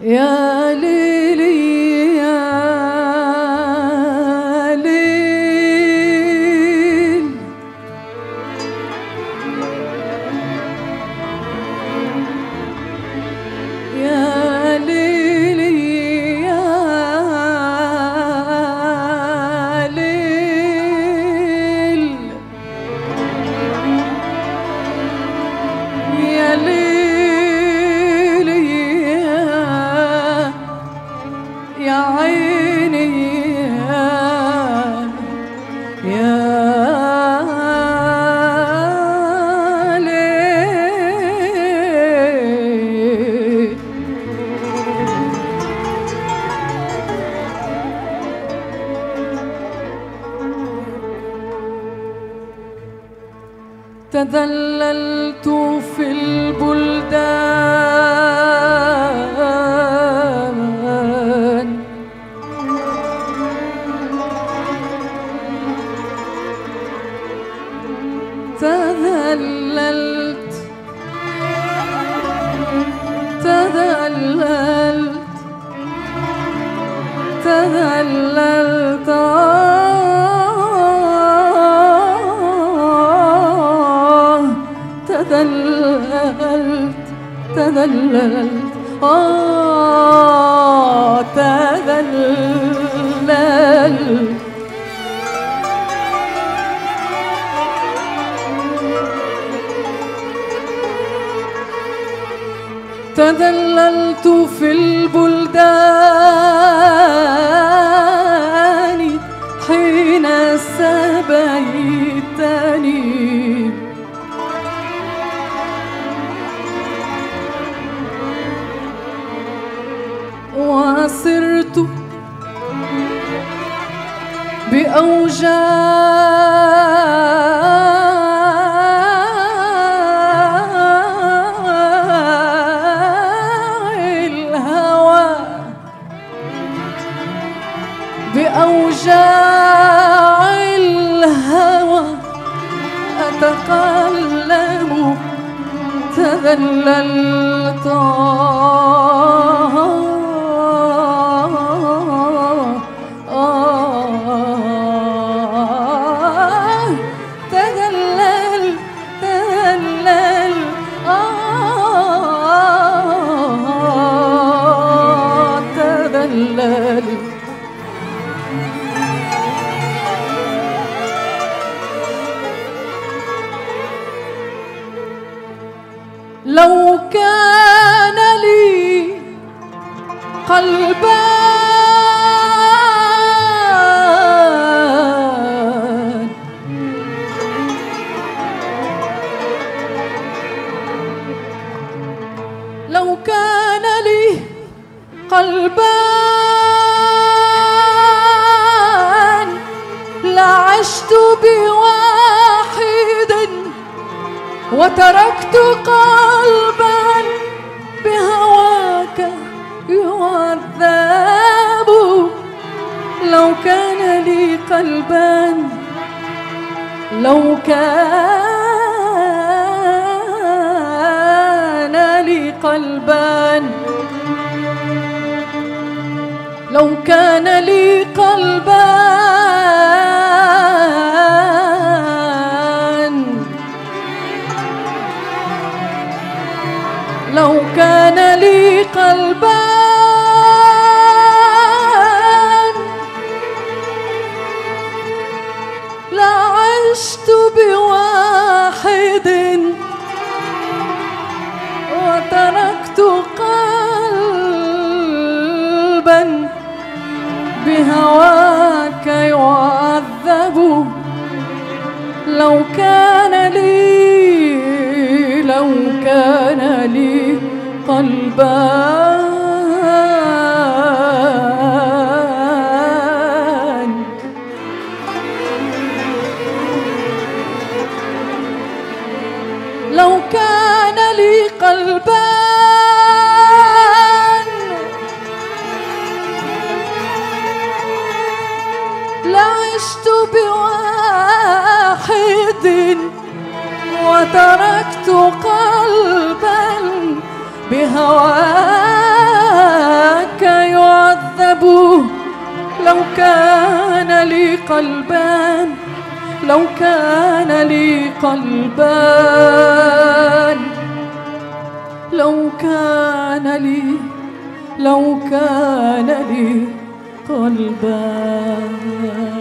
يا ليلي يا ليل، يا ليلي يا ليل، يا ليلي يا عيني يا ليل. تذللت في البلدان، تذللت تذللت تذللت تذللت تذللت تذللت. تذللت في البلدان حين سبيتني، وسرت بأوجاع الهوى أتقلب. تذللت لو كان لي قلبان، لو كان لي قلبان لعشت بواحد وتركت قلبا بهواك يعذب. لو كان لي قلبان، لو كان لي قلبان، لو كان لي قلبان، لو كان لي قلبان لعشت بواحد وتركت قلبا بهواك يعذب. لو كان لي، لو كان لي قلبان، لو كان لي قلبان لعشت بواحد وتركت قلبا بهواك لو كان لي قلبان، لو كان لي قلبان، لو كان لي، لو كان لي قلبان.